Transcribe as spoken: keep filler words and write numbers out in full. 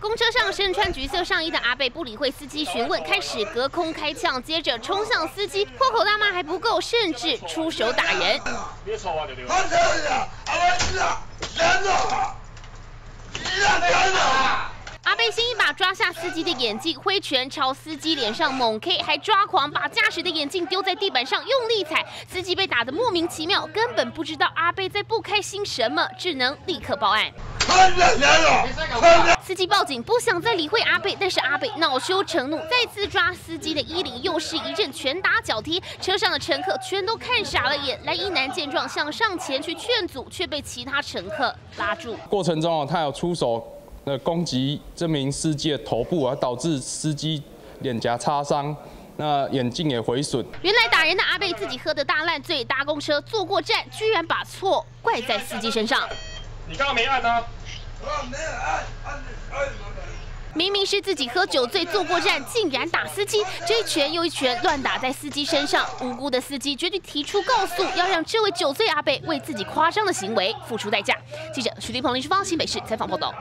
公车上身穿橘色上衣的阿伯不理会司机询问，开始隔空开枪，接着冲向司机，破口大骂还不够，甚至出手打人。 别吵啊，对对。 阿贝先一把抓下司机的眼镜，挥拳朝司机脸上猛 K， 还抓狂把驾驶的眼镜丢在地板上用力踩，司机被打得莫名其妙，根本不知道阿贝在不开心什么，只能立刻报案。司机报警，不想再理会阿贝，但是阿贝恼羞成怒，再次抓司机的衣领，又是一阵拳打脚踢，车上的乘客全都看傻了眼。蓝衣男见状想上前去劝阻，却被其他乘客拉住。 过程中他有出手。 那攻击这名司机的头部，而导致司机脸颊擦伤，那眼镜也毁损。 原来打人的阿贝自己喝得大烂醉，搭公车坐过站，居然把错怪在司机身上。 你刚刚没按啊？ 没按，按按。 明明是自己喝酒醉坐过站，竟然打司机，这一拳又一拳乱打在司机身上。无辜的司机决定提出告诉，要让这位酒醉阿贝为自己夸张的行为付出代价。记者徐立鹏、林淑芳新北市采访报道。